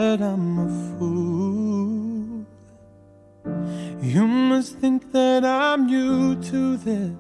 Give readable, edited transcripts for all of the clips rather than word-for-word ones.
that I'm a fool. You must think that I'm new to this,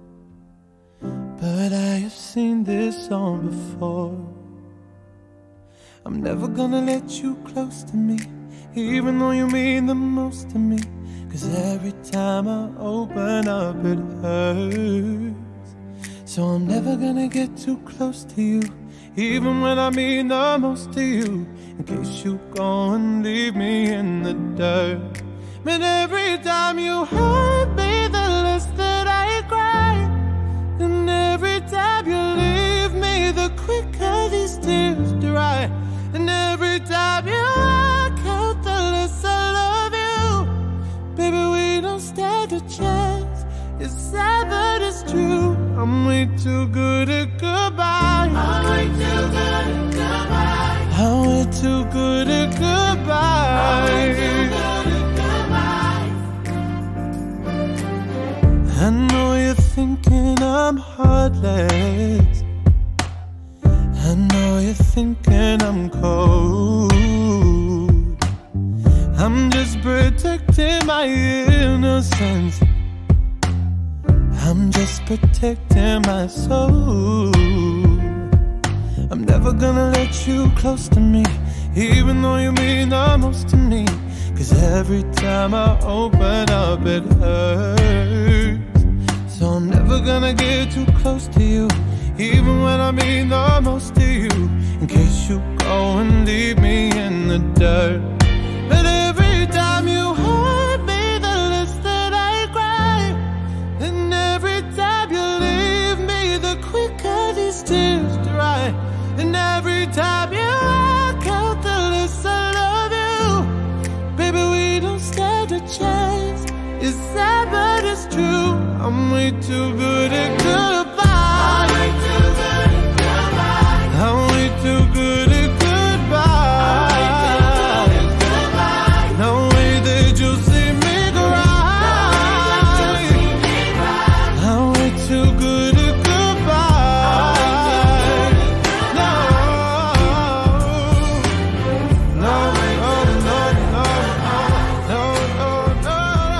but I have seen this all before. I'm never gonna let you close to me, even though you mean the most to me. 'Cause every time I open up it hurts. So I'm never gonna get too close to you, even when I mean the most to you, in case you go and leave me in the dirt. But every time you hurt me, the less that I cry. And every time you leave me, the quicker these tears dry. And every time you walk out, the less I love you. Baby, we don't stand a chance. It's sad but it's true. I'm way too good at goodbye. I'm way too good at goodbye. I'm way too good at goodbye. I'm way too good at goodbye. I know you're thinking I'm heartless. I know you're thinking I'm cold. I'm just protecting my innocence. I'm just protecting my soul. I'm never gonna let you close to me, even though you mean the most to me. 'Cause every time I open up it hurts. So I'm never gonna get too close to you, even when I mean the most to you, in case you go and leave me in the dirt. But every time you hurt me, the less that I cry. And every time you leave me, the quicker these tears dry. And every time you walk out, the less I love you. Baby, we don't stand a chance. It's sad but it's true. I'm way too good at goodbye. I'm way too good at goodbye. I'm way too good at goodbye. No way that you'll see me cry. I'm way too good at goodbye. No, no, no, no, no, no, no, no,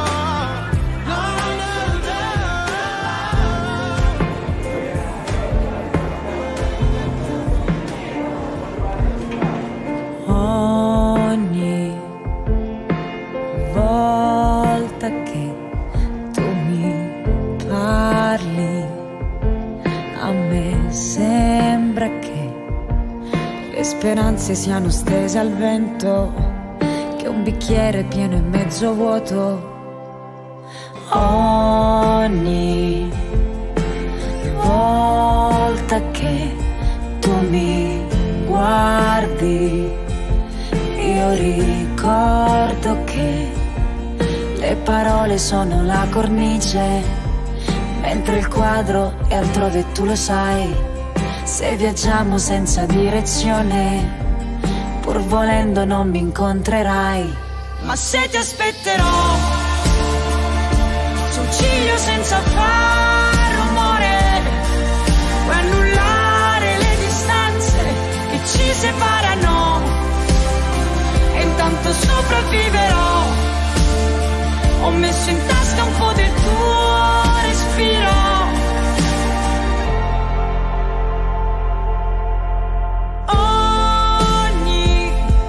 Ogni volta che tu mi parli, a me sembra che le speranze siano stese al vento, che un bicchiere pieno e mezzo vuoto. Ogni volta che tu mi guardi, io ricordo che le parole sono la cornice, mentre il quadro è altrove, tu lo sai. Se viaggiamo senza direzione, pur volendo non mi incontrerai. Ma se ti aspetterò sul ciglio senza far rumore, puoi annullare le distanze che ci separano, e intanto sopravviverò. Ho messo in tasca un po' del tuo respiro. Ogni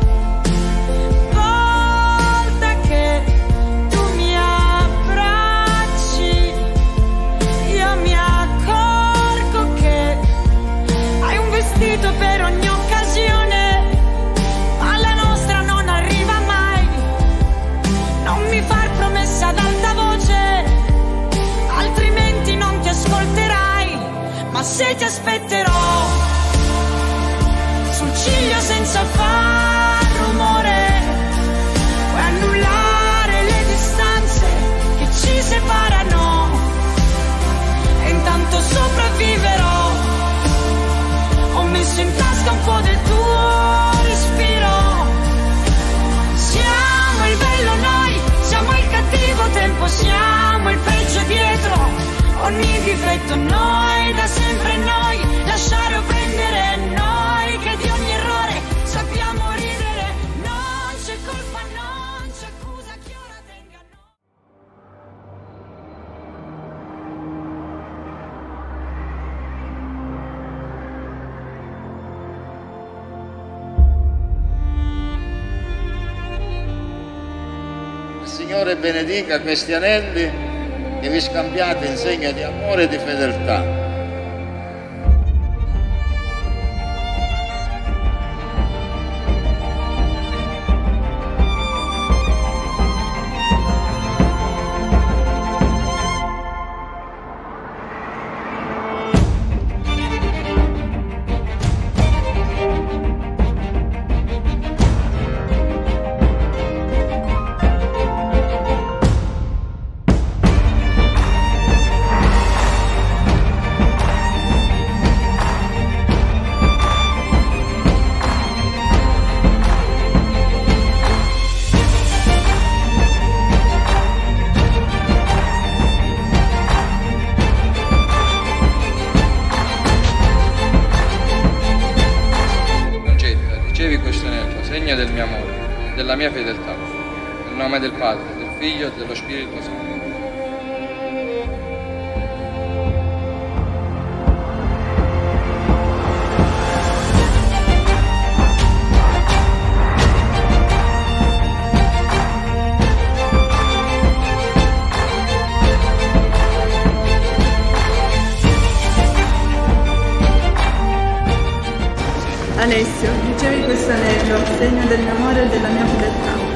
volta che tu mi abbracci, io mi accorgo che hai un vestito per ogni occasione, ma la nostra non arriva mai. Non mi far promessa ad alta voce, altrimenti non ti ascolterai. Ma se ti aspetterò sul ciglio senza far rumore, puoi annullare le distanze che ci separano, e intanto sopravviverò. Ho messo in tasca un po' del tuo respiro. Siamo il bello noi, siamo il cattivo tempo, siamo il peggio dietro ogni difetto, noi da sempre noi, lasciare o prendere noi, che di ogni errore sappiamo ridere noi. Signore benedica questi anelli che vi scambiate in segno di amore e di fedeltà. Ricevi questo anello, segno del mio amore e della mia fedeltà, nel nome del Padre, del Figlio e dello Spirito Santo. Alessio, ricevi questo anello, segno del mio amore e della mia fedeltà.